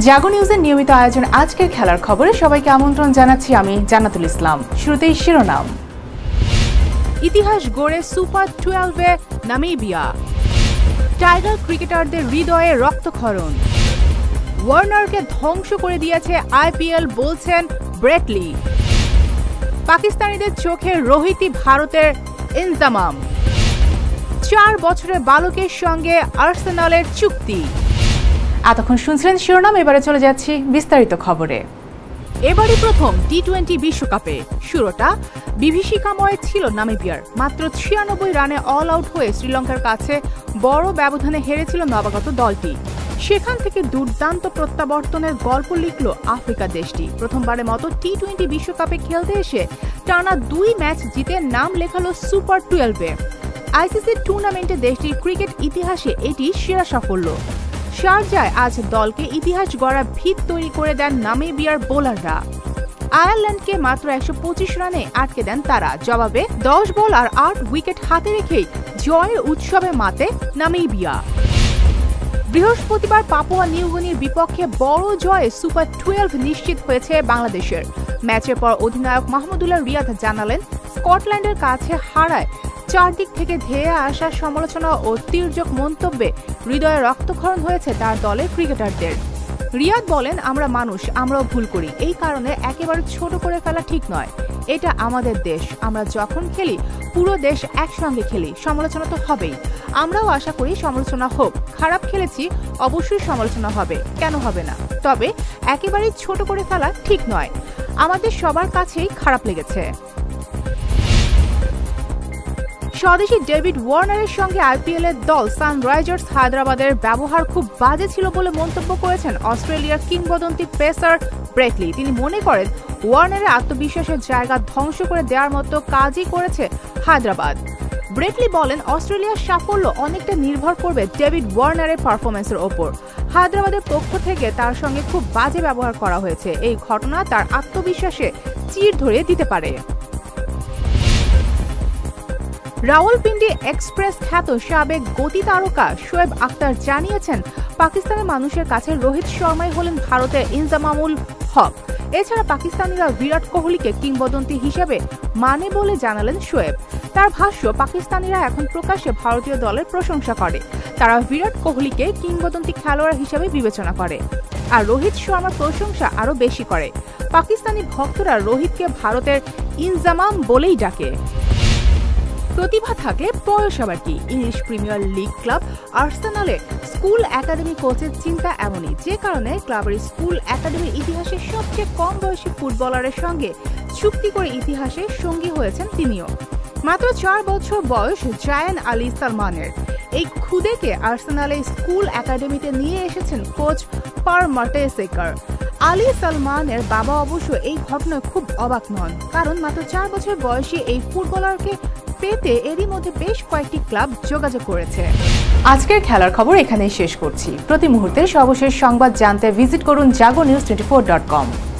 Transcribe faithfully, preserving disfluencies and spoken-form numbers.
জাগো নিউজের নিয়মিত আয়োজন আজকের খেলার খবরে সবাইকে আমন্ত্রণ জানাচ্ছি আমি জান্নাতুল ইসলাম। শুরুতেই শিরোনাম। ইতিহাস গড়ে সুপার টুয়েলভে নামিবিয়া, টাইগার ক্রিকেটারদের হৃদয়ে রক্তক্ষরণ, ওয়ার্নারকে ধ্বংস করে দিয়েছে আইপিএল বলছেন ব্রেটলি, পাকিস্তানিদের চোখে রোহিতই ভারতের ইনজামাম, চার বছরের বালকের সঙ্গে আর্সেনালের চুক্তি। এতক্ষণ শুনছিলেন শিরোনাম, এবারে চলে যাচ্ছি বিস্তারিত খবরে। এবারই প্রথম টি টোয়েন্টি বিশ্বকাপে শুরুটা বিভীষিকাময় ছিল নামিবিয়ার। মাত্র ছিয়ানব্বই রানে অল আউট হয়ে শ্রীলঙ্কার কাছে বড় ব্যবধানে হেরেছিল নবাগত দলটি। সেখান থেকে দুর্দান্ত প্রত্যাবর্তনের গল্প লিখল আফ্রিকা দেশটি। প্রথমবারের মতো টি টোয়েন্টি বিশ্বকাপে খেলতে এসে টানা দুই ম্যাচ জিতে নাম লেখালো সুপার টুয়েলভে। আইসিসি টুর্নামেন্টে দেশটির ক্রিকেট ইতিহাসে এটি সেরা সাফল্য। শারজায় আজ দলকে ইতিহাস গড়া ভিত তৈরি করে দেন নামিবিয়ার বোলাররা। আয়ারল্যান্ডকে মাত্র একশো পঁচিশ রানে আটকে দেন তারা। জবাবে দশ বল আর আট উইকেট হাতে রেখেই জয়ের উৎসবে মাতে নামিবিয়া। বৃহস্পতিবার পাপুয়া নিউগিনির বিপক্ষে বড় জয়ে সুপার টুয়েলভ নিশ্চিত হয়েছে বাংলাদেশের। ম্যাচের পর অধিনায়ক মাহমুদুল্লাহ রিয়াদ জানালেন, স্কটল্যান্ডের কাছে হারায় চারদিক থেকে ধেয়ে আসা সমালোচনা ও তির্যক মন্তব্যে হৃদয়ে রক্তক্ষরণ হয়েছে তার দলের ক্রিকেটারদের। রিয়াদ বলেন, আমরা মানুষ, আমরাও ভুল করি। এই কারণে একেবারে ছোট করে ফেলা ঠিক নয়। এটা আমাদের দেশ, আমরা যখন খেলি পুরো দেশ একসঙ্গে খেলি। সমালোচনা তো হবেই, আমরাও আশা করি সমালোচনা হোক। খারাপ খেলেছি, অবশ্যই সমালোচনা হবে, কেন হবে না। তবে একেবারেই ছোট করে ফেলা ঠিক নয়। আমাদের সবার কাছেই খারাপ লেগেছে। স্বদেশী ডেভিড ওয়ার্নারের সঙ্গে আইপিএল এর দল সানরাইজার্স হায়দ্রাবাদের ব্যবহার খুব বাজে ছিল বলে মন্তব্য করেছেন অস্ট্রেলিয়ার কিংবদন্তি পেসার ব্রেটলি। তিনি মনে করেন, ওয়ার্নারের আত্মবিশ্বাসের জায়গা ধ্বংস করে দেওয়ার মতো কাজই করেছে হায়দ্রাবাদ। ব্রেটলি বলেন, অস্ট্রেলিয়ার সাফল্য অনেকটা নির্ভর করবে ডেভিড ওয়ার্নারের পারফরম্যান্সের ওপর। হায়দ্রাবাদের পক্ষ থেকে তার সঙ্গে খুব বাজে ব্যবহার করা হয়েছে। এই ঘটনা তার আত্মবিশ্বাসে চির ধরে দিতে পারে। রাওয়ালপিন্ডি এক্সপ্রেস খ্যাত সাবেক গতি তারকা শোয়েব আখতার জানিয়েছেন, পাকিস্তানের মানুষের কাছে রোহিত শর্মাই হলেন ভারতের ইনজামামুল হক। এছাড়া পাকিস্তানিরা বিরাট কোহলিকে কিংবদন্তি হিসেবে মানে বলে জানালেন শোয়েব। তার ভাষ্য, পাকিস্তানিরা এখন প্রকাশ্যে ভারতীয় দলের প্রশংসা করে। তারা বিরাট কোহলিকে কিংবদন্তি খেলোয়াড় হিসেবে বিবেচনা করে, আর রোহিত শর্মার প্রশংসা আরো বেশি করে। পাকিস্তানি ভক্তরা রোহিতকে ভারতের ইনজামাম বলেই ডাকে। প্রতিভা থাকলে বয়স আবার কি? ইংলিশ প্রিমিয়ার লিগ ক্লাব আর্সেনালে স্কুল একাডেমি কোচের চিন্তা এমনই, যে কারণে ক্লাবের স্কুল একাডেমির ইতিহাসে সবচেয়ে কম বয়সী ফুটবলারের সঙ্গে চুক্তি করে ইতিহাসে সঙ্গী হয়েছেন তিনিও। মাত্র চার বছর বয়স জায়ান আলী সালমানের। এই খুদেকে আর্সেনালে স্কুল একাডেমিতে নিয়ে এসেছেন কোচ পার মার্টেসেকার। আলী সালমানের বাবা অবশ্য এই ঘটনায় খুব অবাক নন, কারণ মাত্র চার বছর বয়সী এই ফুটবলারকে পেতে এরই মধ্যে বেশ কয়েকটি ক্লাব যোগাযোগ করেছে। আজকের খেলার খবর এখানেই শেষ করছি। প্রতি মুহূর্তের সর্বশেষ সংবাদ জানতে ভিজিট করুন Jago news twenty four dot কম।